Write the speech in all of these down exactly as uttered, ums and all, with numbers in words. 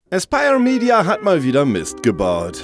Aspyr Media hat mal wieder Mist gebaut.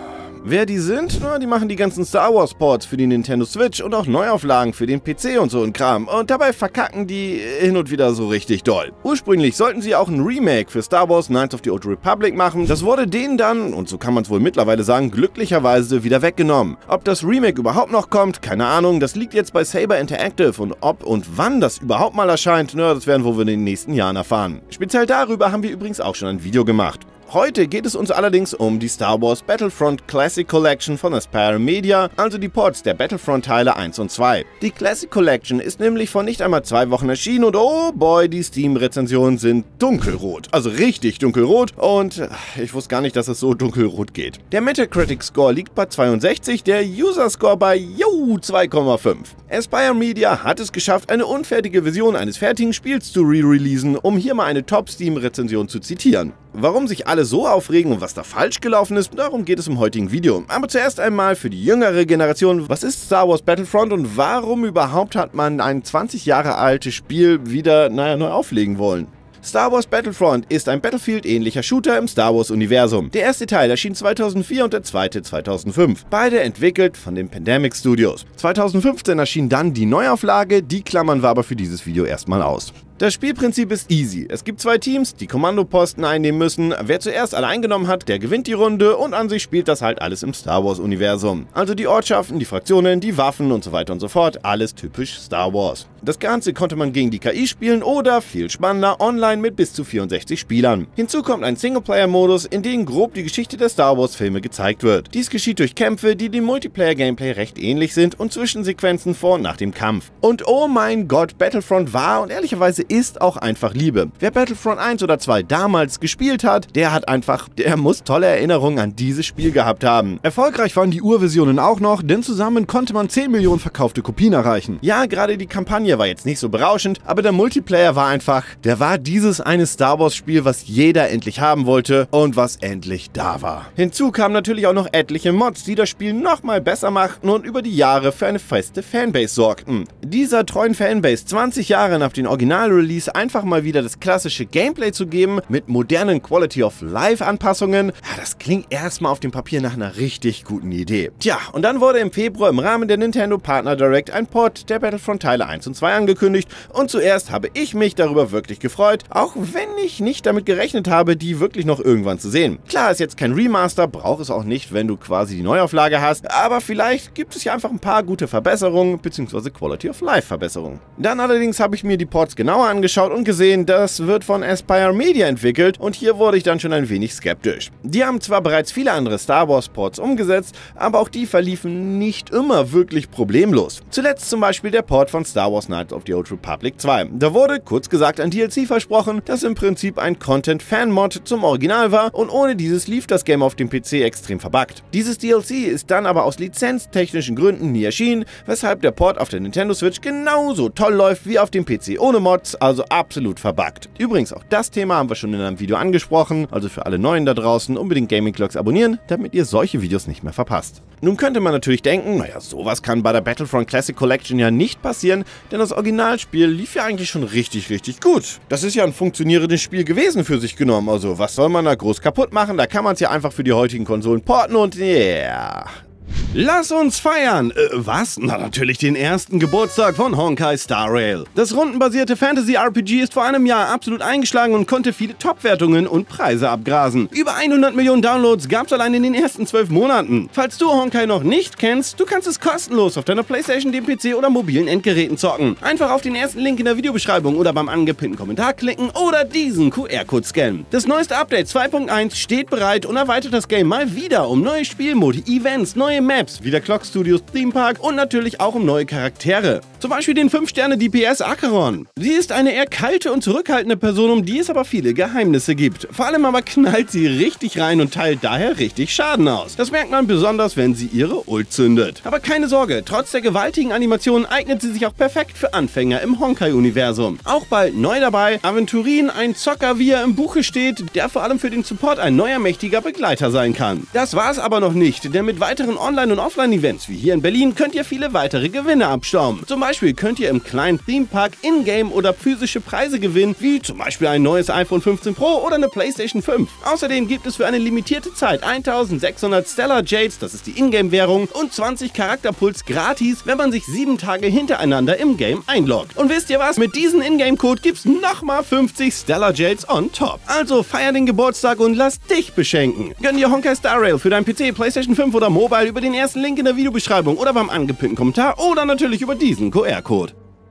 Wer die sind? Na, die machen die ganzen Star Wars Ports für die Nintendo Switch und auch Neuauflagen für den P C und so ein Kram. Und dabei verkacken die hin und wieder so richtig doll. Ursprünglich sollten sie auch ein Remake für Star Wars Knights of the Old Republic machen. Das wurde denen dann, und so kann man es wohl mittlerweile sagen, glücklicherweise wieder weggenommen. Ob das Remake überhaupt noch kommt, keine Ahnung. Das liegt jetzt bei Saber Interactive und ob und wann das überhaupt mal erscheint, na, das werden wir wohl in den nächsten Jahren erfahren. Speziell darüber haben wir übrigens auch schon ein Video gemacht. Heute geht es uns allerdings um die Star Wars Battlefront Classic Collection von Aspyr Media, also die Ports der Battlefront-Teile eins und zwei. Die Classic Collection ist nämlich vor nicht einmal zwei Wochen erschienen und oh boy, die Steam-Rezensionen sind dunkelrot. Also richtig dunkelrot und ich wusste gar nicht, dass es so dunkelrot geht. Der Metacritic-Score liegt bei zweiundsechzig, der User-Score bei yo, zwei Komma fünf. Aspyr Media hat es geschafft, eine unfertige Version eines fertigen Spiels zu re-releasen, um hier mal eine Top-Steam-Rezension zu zitieren. Warum sich alle so aufregen und was da falsch gelaufen ist, darum geht es im heutigen Video. Aber zuerst einmal für die jüngere Generation, was ist Star Wars Battlefront und warum überhaupt hat man ein zwanzig Jahre altes Spiel wieder, naja, neu auflegen wollen? Star Wars Battlefront ist ein Battlefield-ähnlicher Shooter im Star Wars-Universum. Der erste Teil erschien zweitausendvier und der zweite zweitausendfünf. Beide entwickelt von den Pandemic Studios. zweitausendfünfzehn erschien dann die Neuauflage, die klammern wir aber für dieses Video erstmal aus. Das Spielprinzip ist easy. Es gibt zwei Teams, die Kommandoposten einnehmen müssen. Wer zuerst alle eingenommen hat, der gewinnt die Runde und an sich spielt das halt alles im Star Wars Universum. Also die Ortschaften, die Fraktionen, die Waffen und so weiter und so fort. Alles typisch Star Wars. Das Ganze konnte man gegen die K I spielen oder, viel spannender, online mit bis zu vierundsechzig Spielern. Hinzu kommt ein Singleplayer-Modus, in dem grob die Geschichte der Star Wars Filme gezeigt wird. Dies geschieht durch Kämpfe, die dem Multiplayer-Gameplay recht ähnlich sind und Zwischensequenzen vor und nach dem Kampf. Und oh mein Gott, Battlefront war und ehrlicherweise ist auch einfach Liebe. Wer Battlefront eins oder zwei damals gespielt hat, der hat einfach, der muss tolle Erinnerungen an dieses Spiel gehabt haben. Erfolgreich waren die Urversionen auch noch, denn zusammen konnte man zehn Millionen verkaufte Kopien erreichen. Ja, gerade die Kampagne war jetzt nicht so berauschend, aber der Multiplayer war einfach, der war dieses eine Star Wars Spiel, was jeder endlich haben wollte und was endlich da war. Hinzu kamen natürlich auch noch etliche Mods, die das Spiel nochmal besser machten und über die Jahre für eine feste Fanbase sorgten. Dieser treuen Fanbase zwanzig Jahre nach dem Original-Release einfach mal wieder das klassische Gameplay zu geben mit modernen Quality-of-Life-Anpassungen, ja, das klingt erstmal auf dem Papier nach einer richtig guten Idee. Tja, und dann wurde im Februar im Rahmen der Nintendo Partner Direct ein Port der Battlefront-Teile eins und zwei angekündigt und zuerst habe ich mich darüber wirklich gefreut, auch wenn ich nicht damit gerechnet habe, die wirklich noch irgendwann zu sehen. Klar, ist jetzt kein Remaster, braucht es auch nicht, wenn du quasi die Neuauflage hast, aber vielleicht gibt es ja einfach ein paar gute Verbesserungen bzw. Quality-of-Life-Verbesserungen. Dann allerdings habe ich mir die Ports genauer angeschaut und gesehen, das wird von Aspyr Media entwickelt und hier wurde ich dann schon ein wenig skeptisch. Die haben zwar bereits viele andere Star Wars Ports umgesetzt, aber auch die verliefen nicht immer wirklich problemlos. Zuletzt zum Beispiel der Port von Star Wars Knights of the Old Republic zwei. Da wurde, kurz gesagt, ein D L C versprochen, das im Prinzip ein Content-Fan-Mod zum Original war und ohne dieses lief das Game auf dem P C extrem verbuggt. Dieses D L C ist dann aber aus lizenztechnischen Gründen nie erschienen, weshalb der Port auf der Nintendo Switch genauso toll läuft wie auf dem P C ohne Mods, also absolut verbuggt. Übrigens, auch das Thema haben wir schon in einem Video angesprochen, also für alle Neuen da draußen unbedingt Gaming Clocks abonnieren, damit ihr solche Videos nicht mehr verpasst. Nun könnte man natürlich denken, naja, sowas kann bei der Battlefront Classic Collection ja nicht passieren, denn das Originalspiel lief ja eigentlich schon richtig, richtig gut. Das ist ja ein funktionierendes Spiel gewesen für sich genommen, also was soll man da groß kaputt machen, da kann man es ja einfach für die heutigen Konsolen porten und yeah. Lass uns feiern! Äh, was? Na natürlich den ersten Geburtstag von Honkai Star Rail. Das rundenbasierte Fantasy-R P G ist vor einem Jahr absolut eingeschlagen und konnte viele Top-Wertungen und Preise abgrasen. Über hundert Millionen Downloads gab es allein in den ersten zwölf Monaten. Falls du Honkai noch nicht kennst, du kannst es kostenlos auf deiner PlayStation, dem P C oder mobilen Endgeräten zocken. Einfach auf den ersten Link in der Videobeschreibung oder beim angepinnten Kommentar klicken oder diesen Q R-Code scannen. Das neueste Update zwei Punkt eins steht bereit und erweitert das Game mal wieder um neue Spielmodi, Events, neue Maps, wie der Clock Studios Theme Park und natürlich auch um neue Charaktere. Zum Beispiel den fünf Sterne D P S Acheron. Sie ist eine eher kalte und zurückhaltende Person, um die es aber viele Geheimnisse gibt. Vor allem aber knallt sie richtig rein und teilt daher richtig Schaden aus. Das merkt man besonders, wenn sie ihre Ult zündet. Aber keine Sorge, trotz der gewaltigen Animationen eignet sie sich auch perfekt für Anfänger im Honkai-Universum. Auch bald neu dabei, Aventurin, ein Zocker, wie er im Buche steht, der vor allem für den Support ein neuer mächtiger Begleiter sein kann. Das war's aber noch nicht, denn mit weiteren Online- und und Offline-Events wie hier in Berlin könnt ihr viele weitere Gewinne abstauben. Zum Beispiel könnt ihr im kleinen Theme-Park in-game oder physische Preise gewinnen, wie zum Beispiel ein neues iPhone fünfzehn Pro oder eine PlayStation fünf. Außerdem gibt es für eine limitierte Zeit eintausendsechshundert Stellar Jades, das ist die Ingame-Währung, und zwanzig Charakterpuls gratis, wenn man sich sieben Tage hintereinander im Game einloggt. Und wisst ihr was? Mit diesem Ingame-Code gibt's nochmal fünfzig Stellar Jades on top. Also feier den Geburtstag und lass dich beschenken. Gönn dir Honkai Star Rail für deinen P C, PlayStation fünf oder Mobile über den ersten Link in der Videobeschreibung oder beim angepinnten Kommentar oder natürlich über diesen Q R-Code.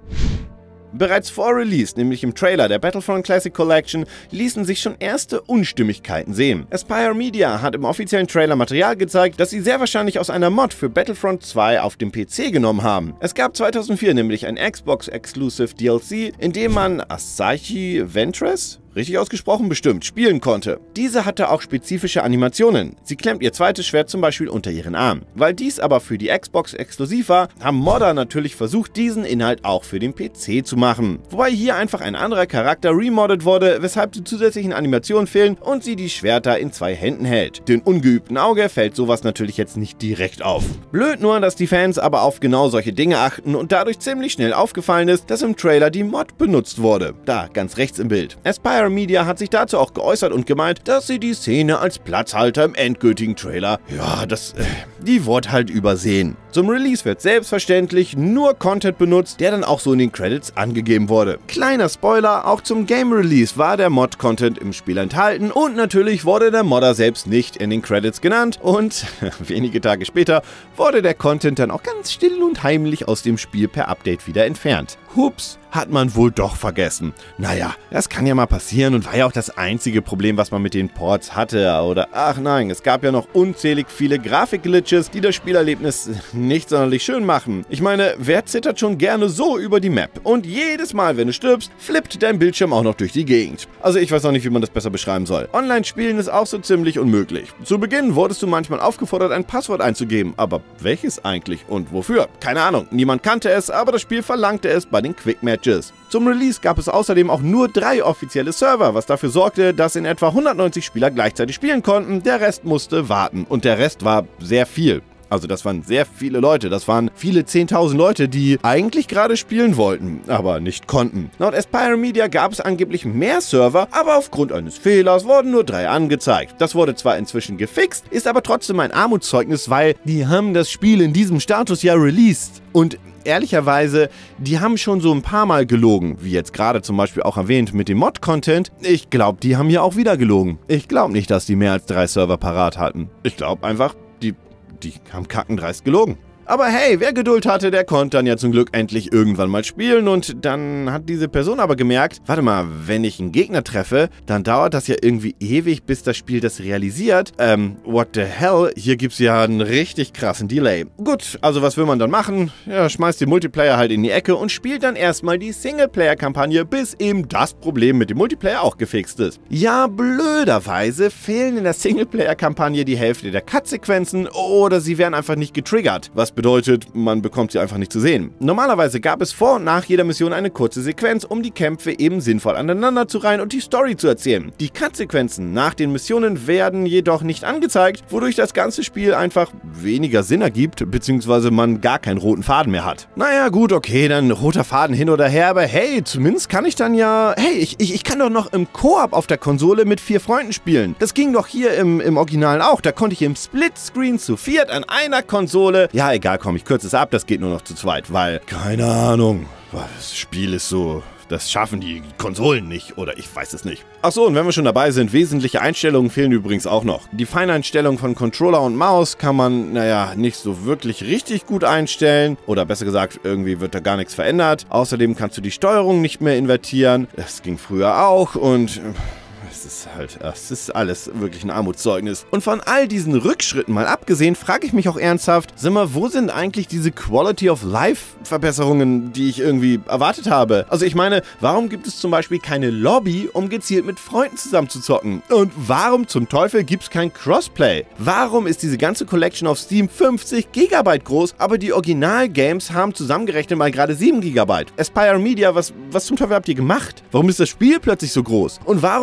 Bereits vor Release, nämlich im Trailer der Battlefront Classic Collection, ließen sich schon erste Unstimmigkeiten sehen. Aspyr Media hat im offiziellen Trailer Material gezeigt, das sie sehr wahrscheinlich aus einer Mod für Battlefront zwei auf dem P C genommen haben. Es gab zweitausendvier nämlich ein Xbox-Exclusive D L C, in dem man Asahi Ventress, richtig ausgesprochen bestimmt, spielen konnte. Diese hatte auch spezifische Animationen. Sie klemmt ihr zweites Schwert zum Beispiel unter ihren Arm. Weil dies aber für die Xbox exklusiv war, haben Modder natürlich versucht, diesen Inhalt auch für den P C zu machen. Wobei hier einfach ein anderer Charakter remoddet wurde, weshalb die zusätzlichen Animationen fehlen und sie die Schwerter in zwei Händen hält. Den ungeübten Auge fällt sowas natürlich jetzt nicht direkt auf. Blöd nur, dass die Fans aber auf genau solche Dinge achten und dadurch ziemlich schnell aufgefallen ist, dass im Trailer die Mod benutzt wurde. Da, ganz rechts im Bild. Aspyr Media hat sich dazu auch geäußert und gemeint, dass sie die Szene als Platzhalter im endgültigen Trailer, ja, das, äh, die wurde halt übersehen. Zum Release wird selbstverständlich nur Content benutzt, der dann auch so in den Credits angegeben wurde. Kleiner Spoiler, auch zum Game Release war der Mod-Content im Spiel enthalten und natürlich wurde der Modder selbst nicht in den Credits genannt und wenige Tage später wurde der Content dann auch ganz still und heimlich aus dem Spiel per Update wieder entfernt. Hups, hat man wohl doch vergessen. Naja, das kann ja mal passieren und war ja auch das einzige Problem, was man mit den Ports hatte. Oder ach nein, es gab ja noch unzählig viele Grafik-Glitches, die das Spielerlebnis nicht sonderlich schön machen. Ich meine, wer zittert schon gerne so über die Map? Und jedes Mal, wenn du stirbst, flippt dein Bildschirm auch noch durch die Gegend. Also ich weiß auch nicht, wie man das besser beschreiben soll. Online-Spielen ist auch so ziemlich unmöglich. Zu Beginn wurdest du manchmal aufgefordert, ein Passwort einzugeben. Aber welches eigentlich und wofür? Keine Ahnung. Niemand kannte es, aber das Spiel verlangte es bei den Quick-Matches. Zum Release gab es außerdem auch nur drei offizielle Server, was dafür sorgte, dass in etwa hundertneunzig Spieler gleichzeitig spielen konnten. Der Rest musste warten. Und der Rest war sehr viel. Also das waren sehr viele Leute, das waren viele zehntausend Leute, die eigentlich gerade spielen wollten, aber nicht konnten. Laut Aspyr Media gab es angeblich mehr Server, aber aufgrund eines Fehlers wurden nur drei angezeigt. Das wurde zwar inzwischen gefixt, ist aber trotzdem ein Armutszeugnis, weil die haben das Spiel in diesem Status ja released. Und ehrlicherweise, die haben schon so ein paar Mal gelogen, wie jetzt gerade zum Beispiel auch erwähnt mit dem Mod-Content. Ich glaube, die haben hier auch wieder gelogen. Ich glaube nicht, dass die mehr als drei Server parat hatten. Ich glaube einfach, die... Die haben kackendreist gelogen. Aber hey, wer Geduld hatte, der konnte dann ja zum Glück endlich irgendwann mal spielen und dann hat diese Person aber gemerkt, warte mal, wenn ich einen Gegner treffe, dann dauert das ja irgendwie ewig, bis das Spiel das realisiert. Ähm, what the hell? Hier gibt's ja einen richtig krassen Delay. Gut, also was will man dann machen? Ja, schmeißt den Multiplayer halt in die Ecke und spielt dann erstmal die Singleplayer-Kampagne, bis eben das Problem mit dem Multiplayer auch gefixt ist. Ja, blöderweise fehlen in der Singleplayer-Kampagne die Hälfte der Cut-Sequenzen oder sie werden einfach nicht getriggert, was bedeutet, man bekommt sie einfach nicht zu sehen. Normalerweise gab es vor und nach jeder Mission eine kurze Sequenz, um die Kämpfe eben sinnvoll aneinander zu reihen und die Story zu erzählen. Die Cut-Sequenzen nach den Missionen werden jedoch nicht angezeigt, wodurch das ganze Spiel einfach weniger Sinn ergibt, beziehungsweise man gar keinen roten Faden mehr hat. Naja, gut, okay, dann roter Faden hin oder her, aber hey, zumindest kann ich dann ja... Hey, ich, ich, ich kann doch noch im Koop auf der Konsole mit vier Freunden spielen. Das ging doch hier im, im Original auch. Da konnte ich im Splitscreen zu viert an einer Konsole... Ja, egal. Egal, komm, ich kürze es ab, das geht nur noch zu zweit, weil, keine Ahnung, das Spiel ist so, das schaffen die Konsolen nicht oder ich weiß es nicht. Achso, und wenn wir schon dabei sind, wesentliche Einstellungen fehlen übrigens auch noch. Die Feineinstellung von Controller und Maus kann man, naja, nicht so wirklich richtig gut einstellen oder besser gesagt, irgendwie wird da gar nichts verändert. Außerdem kannst du die Steuerung nicht mehr invertieren, das ging früher auch und... Es ist halt, es ist alles wirklich ein Armutszeugnis. Und von all diesen Rückschritten mal abgesehen, frage ich mich auch ernsthaft, sag mal, wo sind eigentlich diese Quality of Life Verbesserungen, die ich irgendwie erwartet habe? Also ich meine, warum gibt es zum Beispiel keine Lobby, um gezielt mit Freunden zusammen zu zocken? Und warum zum Teufel gibt es kein Crossplay? Warum ist diese ganze Collection auf Steam fünfzig Gigabyte groß, aber die Original-Games haben zusammengerechnet mal gerade sieben Gigabyte? Aspyr Media, was, was zum Teufel habt ihr gemacht? Warum ist das Spiel plötzlich so groß? Und warum kostet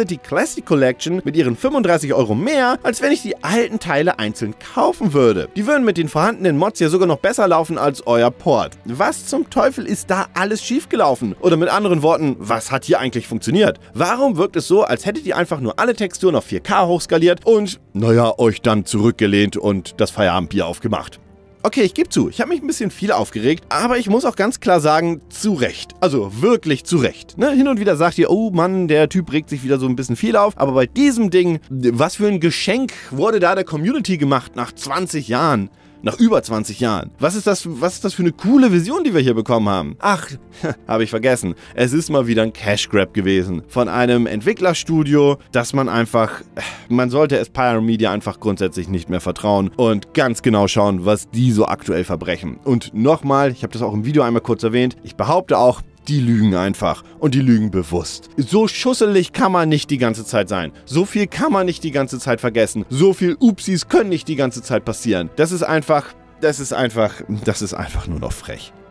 kostet die Classic Collection mit ihren fünfunddreißig Euro mehr, als wenn ich die alten Teile einzeln kaufen würde. Die würden mit den vorhandenen Mods ja sogar noch besser laufen als euer Port. Was zum Teufel ist da alles schiefgelaufen? Oder mit anderen Worten, was hat hier eigentlich funktioniert? Warum wirkt es so, als hättet ihr einfach nur alle Texturen auf vier K hochskaliert und, naja, euch dann zurückgelehnt und das Feierabendbier aufgemacht? Okay, ich gebe zu, ich habe mich ein bisschen viel aufgeregt, aber ich muss auch ganz klar sagen, zu Recht. Also wirklich zu Recht. Ne? Hin und wieder sagt ihr, oh Mann, der Typ regt sich wieder so ein bisschen viel auf, aber bei diesem Ding, was für ein Geschenk wurde da der Community gemacht nach zwanzig Jahren? Nach über zwanzig Jahren. Was ist das, was ist das für eine coole Vision, die wir hier bekommen haben? Ach, habe ich vergessen. Es ist mal wieder ein Cash Grab gewesen. Von einem Entwicklerstudio, das man einfach... Man sollte Aspyr Media einfach grundsätzlich nicht mehr vertrauen und ganz genau schauen, was die so aktuell verbrechen. Und nochmal, ich habe das auch im Video einmal kurz erwähnt, ich behaupte auch, die lügen einfach und die lügen bewusst. So schusselig kann man nicht die ganze Zeit sein. So viel kann man nicht die ganze Zeit vergessen. So viel Upsis können nicht die ganze Zeit passieren. Das ist einfach, das ist einfach, das ist einfach nur noch frech.